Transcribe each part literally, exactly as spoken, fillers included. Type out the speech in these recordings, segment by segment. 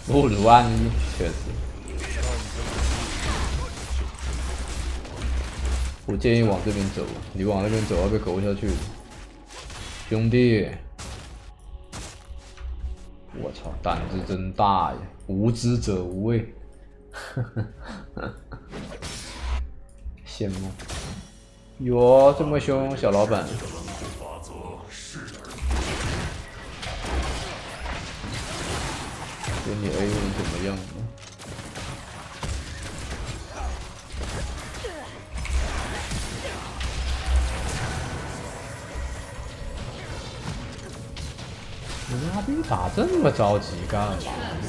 不如万一，确实。我建议往这边走，你往那边走要被勾下去。兄弟，我操，胆子真大呀！无知者无畏，羡慕。哟，这么凶，小老板。给你 A 用怎么样呢？你妈逼打这么着急干嘛？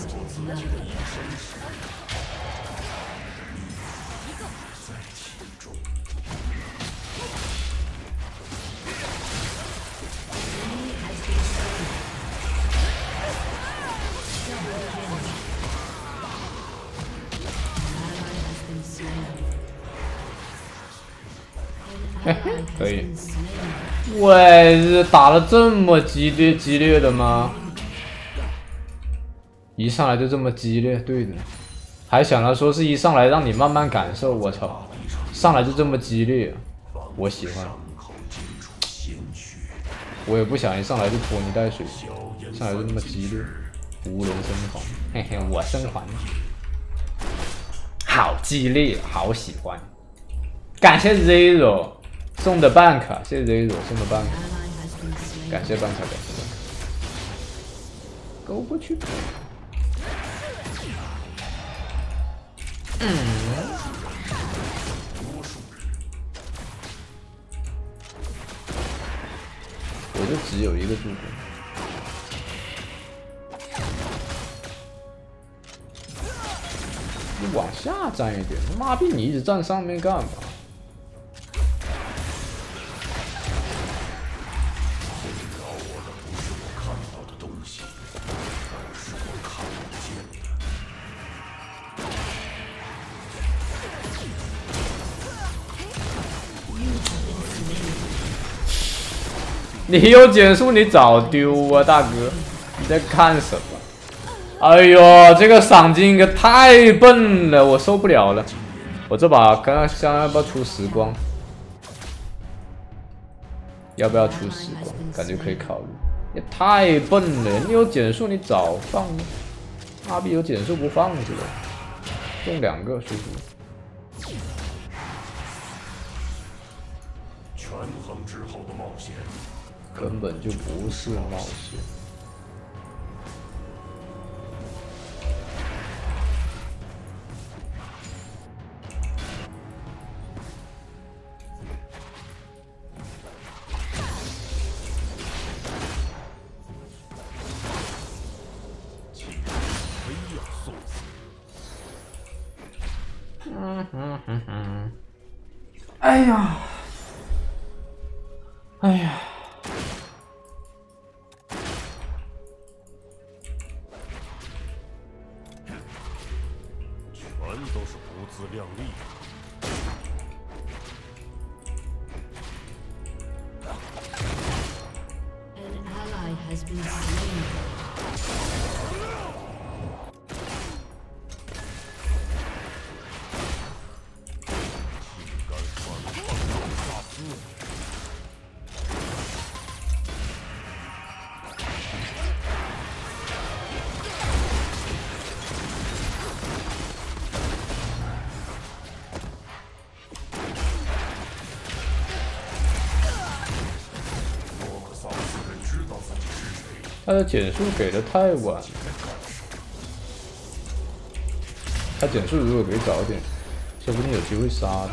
嘿嘿，可以。喂，打了这么激烈激烈的吗？一上来就这么激烈，对的。还想着说是一上来让你慢慢感受，我操，上来就这么激烈，我喜欢。我也不想一上来就拖泥带水，上来就那么激烈，无人生还，嘿嘿，我生还。好激烈，好喜欢。感谢 Zero 送的半卡，谢谢 Zero 送的半卡，感谢半卡，感谢半卡。勾过去。嗯。我就只有一个助攻。你往下站一点，妈逼！你一直站上面干嘛？你有减速，你早丢啊，大哥！你在看什么？哎呦，这个赏金哥太笨了，我受不了了。我这把刚刚想要不要出时光？要不要出时光？感觉可以考虑。也太笨了，你有减速你早放。阿 B 有减速不放是吧？中两个舒服。权衡之后的冒险。根本就不是冒险。嗯哼哼哼。哎呀，哎呀。 都是不自量力。An ally has been slain. 他的减速给的太晚了，他减速如果给早点，说不定有机会杀他。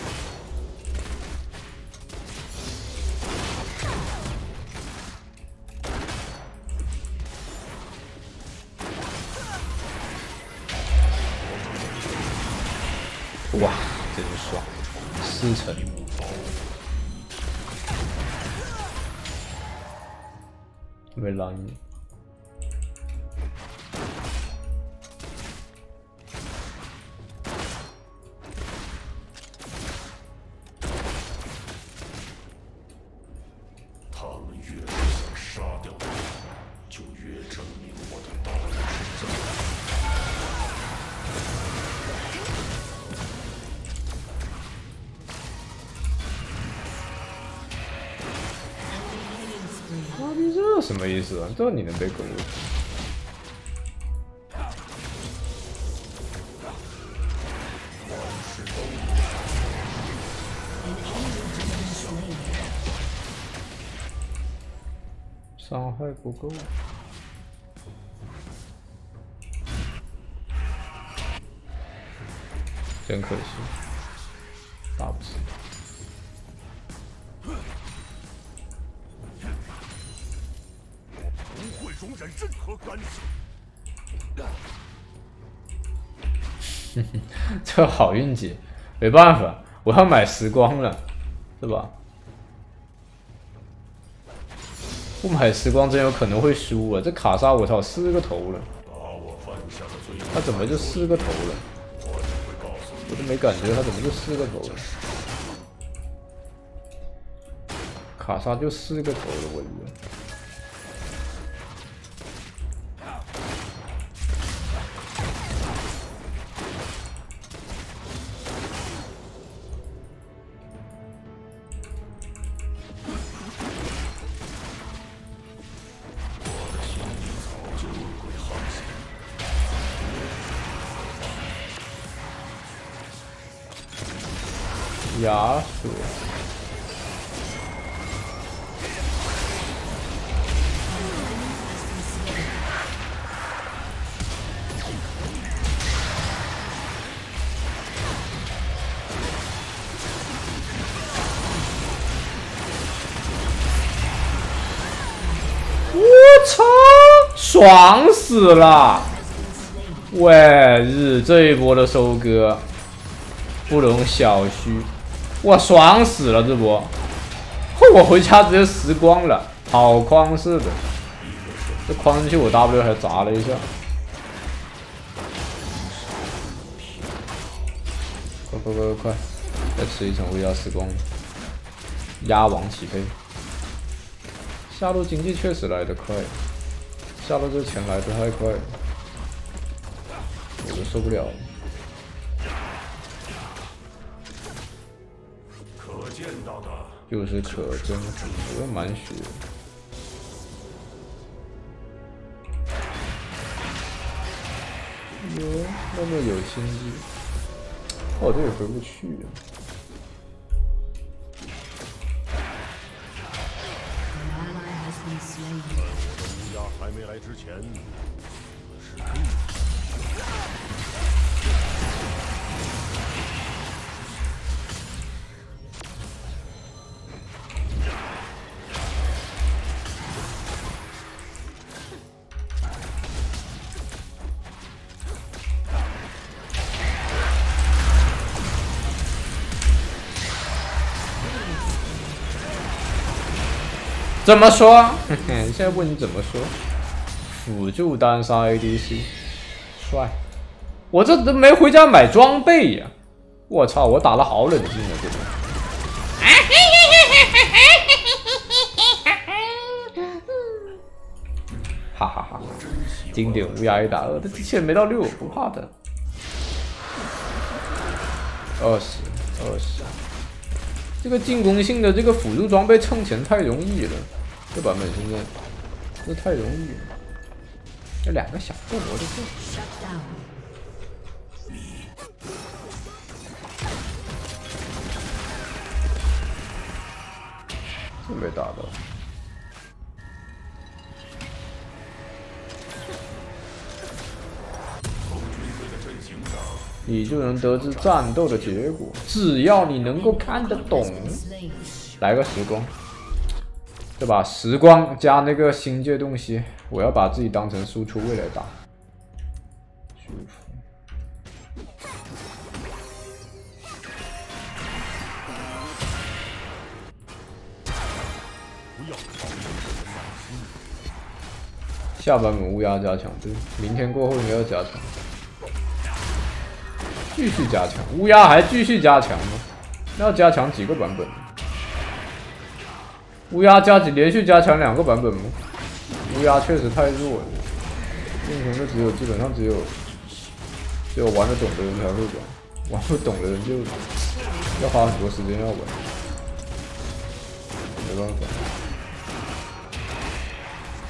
哇，真爽，四成。没拦你。 他们越是想杀掉我，就越证明我的道理是正确的。 什么意思啊？这你能被狗肉？伤害不够，真可惜，打不死。 不会容忍任何干涉。 这好运气，没办法，我要买时光了，是吧？不买时光真有可能会输啊！这卡莎，我操，四个头了，他怎么就四个头了？我都没感觉他怎么就四个头了？卡莎就四个头了，我以为。 牙水，我操，爽死了！喂日，这一波的收割不容小觑。 哇，爽死了这波！我回家直接时光了，好框似的。这框进去我 W 还砸了一下。快快快快快！再吃一层我要时光了。鸭王起飞。下路经济确实来得快，下路这钱来得太快了，我都受不了了。 就是可真，我满血。哟，那么有心机，哦，这也回不去了。 乌鸦还没来之前，是怎么说？嘿嘿，现在问你怎么说？辅助单杀 A D C， 帅！我这都没回家买装备呀！我操，我打得好冷静啊，这个。哈哈哈！经典乌鸦一打二，他机器人没到六，不怕的。二十，二十。这个进攻性的这个辅助装备蹭钱太容易了。 这版本现在这太容易了，这两个小恶魔就够。这没打到。你就能得知战斗的结果，只要你能够看得懂。来个时光。 对吧？时光加那个星界洞悉，我要把自己当成输出位来打。舒服。下版本乌鸦加强，对，明天过后应该要加强，继续加强。乌鸦还继续加强吗？那要加强几个版本？ 乌鸦加几连续加强两个版本吗？乌鸦确实太弱了，英雄就只有基本上只有只有玩得懂的人才会玩，玩不懂的人就要花很多时间要玩，没办法。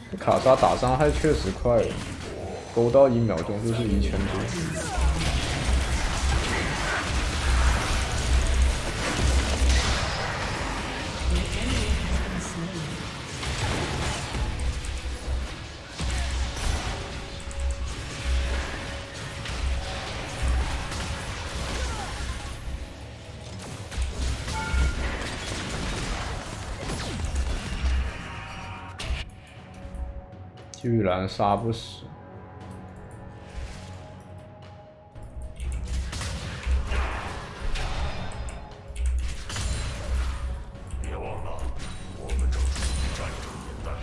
这卡莎打伤害确实快，勾到一秒钟就是一千多。居然杀不死！ 别忘了，我们正处于战争年代。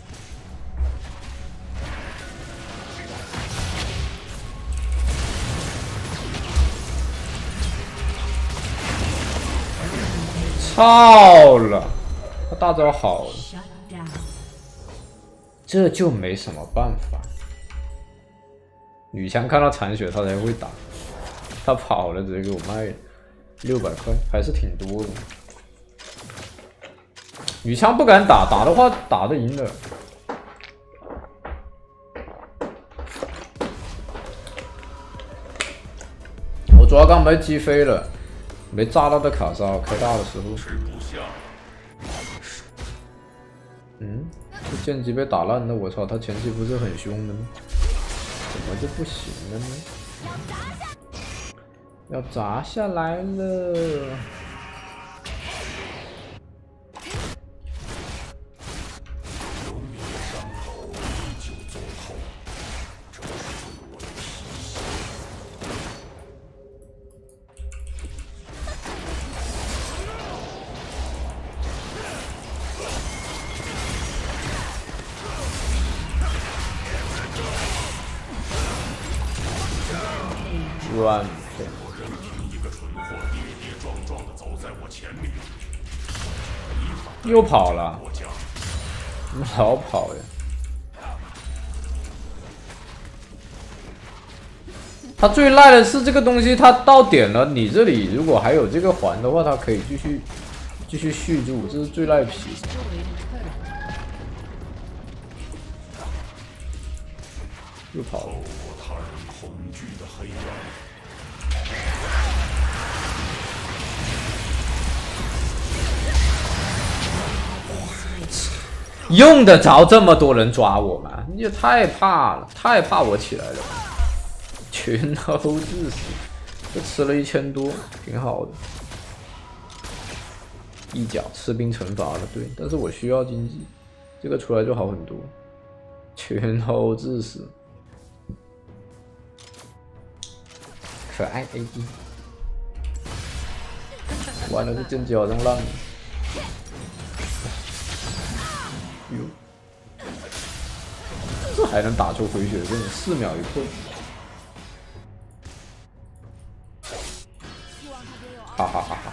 操了！他大招好了。 这就没什么办法。女枪看到残血，他才会打。他跑了，直接给我卖了六百块，还是挺多的。女枪不敢打，打的话打得赢的。我主要刚被击飞了，没炸到的卡莎开大的时候。嗯。 这剑姬被打烂了，我操！他前期不是很凶的吗？怎么就不行了呢？要砸下来了！乱骗！ 我任凭一个蠢货跌跌撞撞的走在我前面， 又跑了，怎么老跑呀？他最赖的是这个东西，它到点了，你这里如果还有这个环的话，它可以继续继续续住，这是最赖皮的。又跑了。 恐惧的黑暗。 用得着这么多人抓我吗？你也太怕了，太怕我起来了。群殴致死，这吃了一千多，挺好的。一脚吃兵惩罚了，对，但是我需要经济，这个出来就好很多。群殴致死。 可爱 A D， 完了，这剑姬好像烂了。哟，这还能打出回血阵，四秒一破。哈哈哈哈！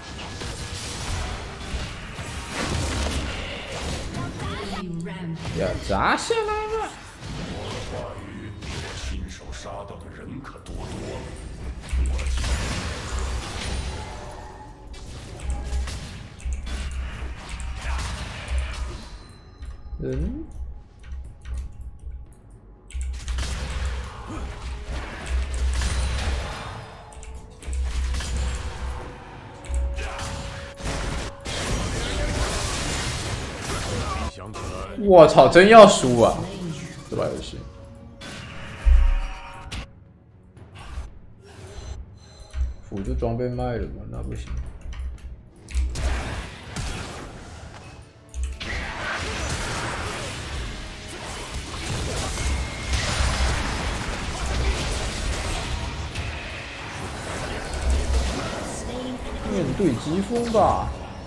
要砸下来了！ 我的话语，我亲手杀到的人可多多了。 人，我操，真要输啊！这把游戏。 辅助装备卖了吗？那不行。面对疾风吧！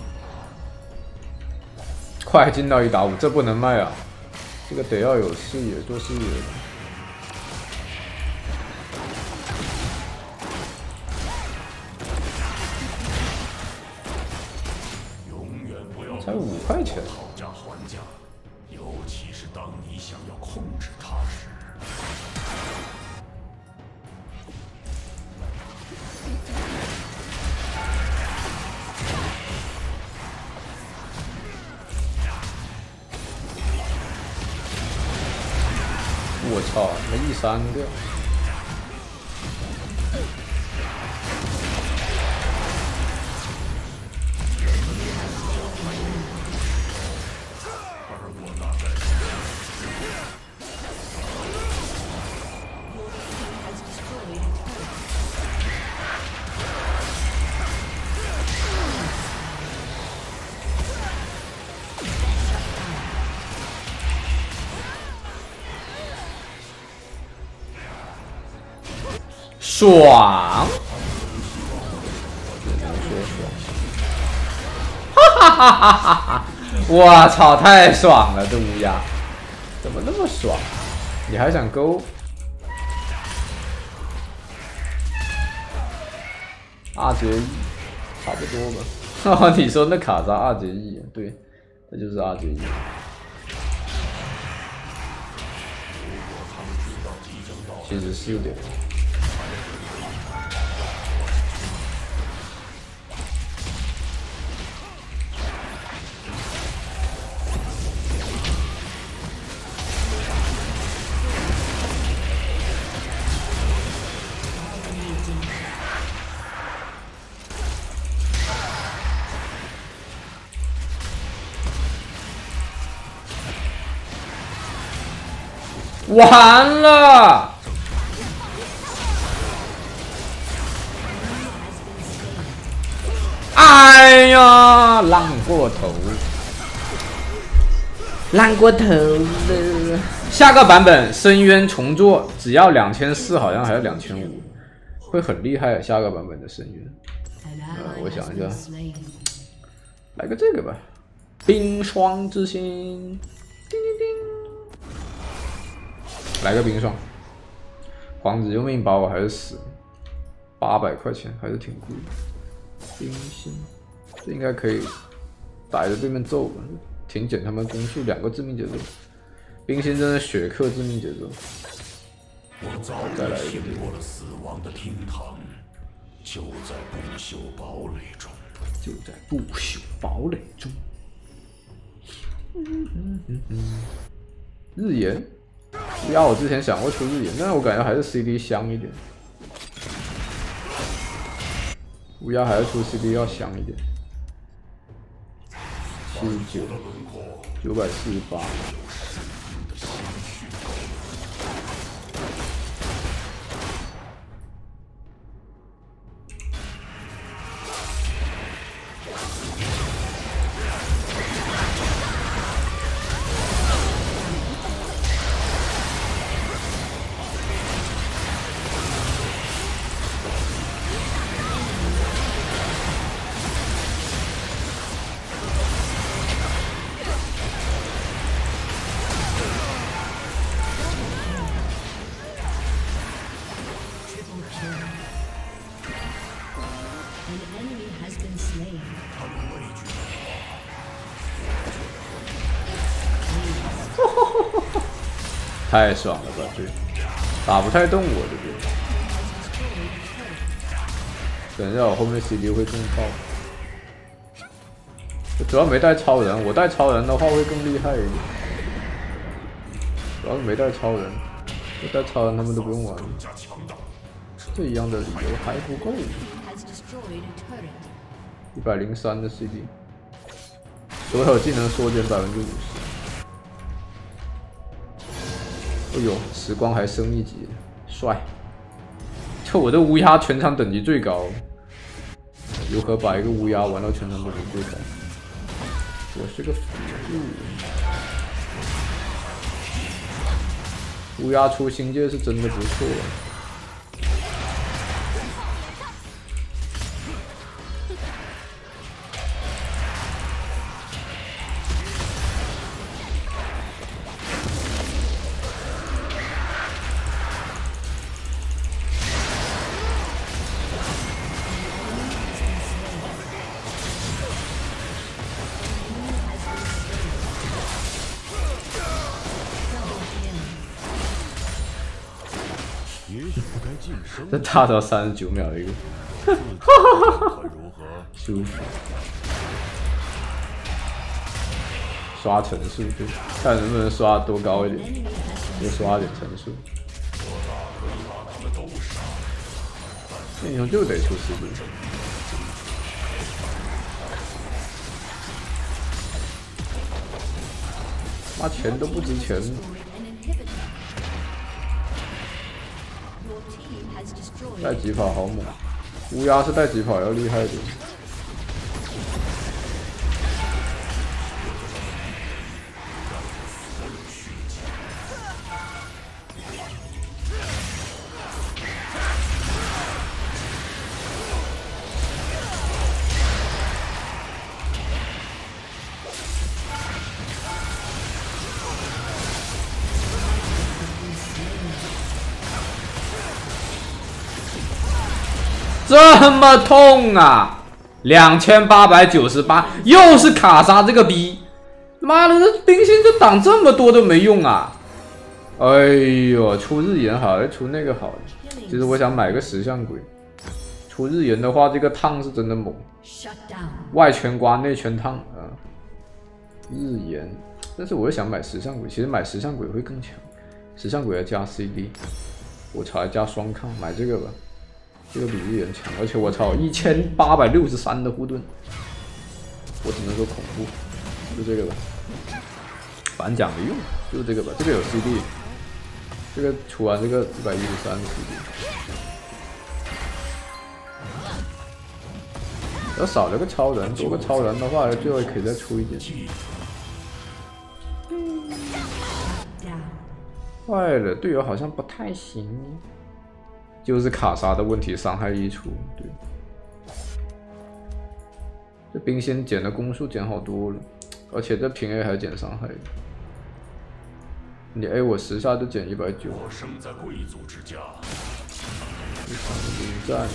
快进到一打五，这不能卖啊！这个得要有视野，做视野的。 才五块钱。 讨价还价，尤其是当你想要控制它时。 我操，那 E 三个。 爽！只能说爽。哈哈哈哈哈哈！我操，太爽了，这乌鸦怎么那么爽？你还想勾？二阶 E 差不多吧。哈哈，你说那卡莎二阶 E， 对，这就是二阶 E。 其实是的。 完了！哎呀，烂过头，烂过头了。下个版本深渊重做只要两千四，好像还有两千五，会很厉害。下个版本的深渊，呃，我想一下，来个这个吧，冰霜之心，叮叮叮。 来个冰霜，皇子用命把我还是死，八百块钱还是挺贵的。冰心，这应该可以逮着对面揍吧，挺减他们攻速，两个致命节奏。冰心真的血克致命节奏。 我早已听过了死亡的厅堂，就在不朽堡垒中， 就在不朽堡垒中。嗯嗯嗯嗯，日炎。 乌鸦，我之前想过出日炎，但是我感觉还是 C D 香一点。乌鸦还是出 C D 要香一点。七十九，九百四十八。太爽了吧！这打不太动我这边，等一下我后面 C D 会更爆。主要没带超人，我带超人的话会更厉害一点。主要是没带超人，我带超人他们都不用玩。这样的理由还不够。一百零三的 C D， 所有技能缩减百分之五十。 哎呦，时光还升一级，帅！就我这乌鸦全场等级最高，如何把一个乌鸦玩到全场等级最高？我是个辅助，乌鸦出新界是真的不错。这大招三十九秒的一个，哈哈哈哈，舒服。刷层数，看能不能刷多高一点。 多刷点层数。这英雄就得出 C D。妈钱都不值钱。带疾跑好猛，乌鸦是带疾跑要厉害一点。 这么痛啊！两千八百九十八，又是卡莎这个逼！妈的，这冰心这挡这么多都没用啊！哎呦，出日炎好，还出那个好。其实我想买个石像鬼。出日炎的话，这个烫是真的猛，外圈刮内圈烫啊！日炎，但是我又想买石像鬼，其实买石像鬼会更强。石像鬼要加 C D， 我操，还加双抗，买这个吧。 这个比日炎强，而且我操，一千八百六十三的护盾，我只能说恐怖，就这个吧。反奖没用，就这个吧，这个有 C D， 这个出完这个一百一十三 C D， 要少了个超人，多个超人的话，最后可以再出一点。坏了，队友好像不太行。 就是卡莎的问题，伤害溢出。对，这冰仙减的攻速减好多了，而且这平 A 还减伤害。你 A 我十下就减一百九。 我生在贵族之家。 一场迎战。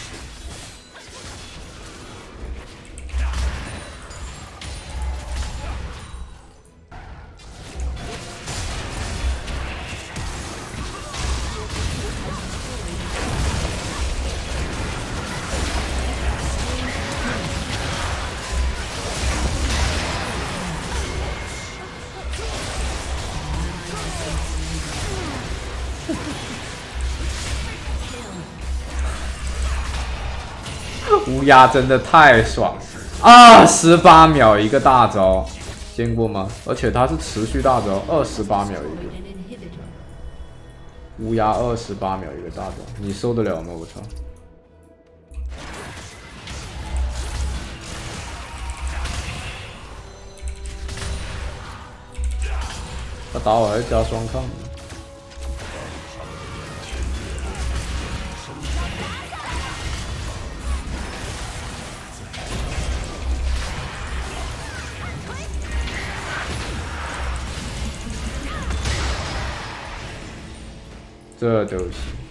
乌鸦真的太爽，二十八秒一个大招，见过吗？而且它是持续大招，二十八秒一个。乌鸦二十八秒一个大招，你受得了吗？我操！他打我还加双抗呢。 这就行。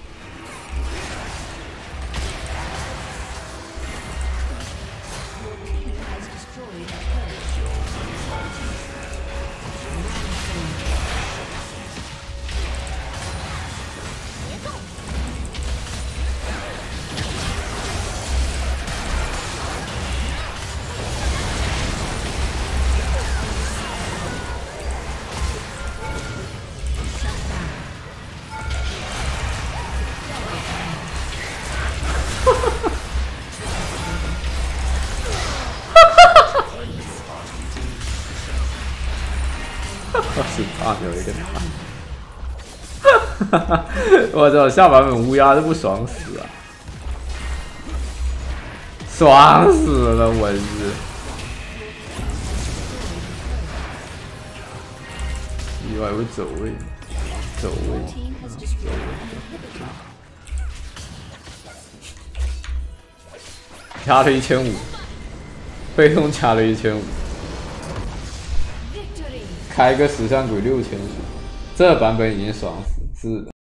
二十八秒一个打，我操！下版本乌鸦都不爽死啊！爽死了，我是。意外会走位，走位，走位。掐了一千五，被动掐了一千五。 开个石像鬼六千血，这版本已经爽死，是的。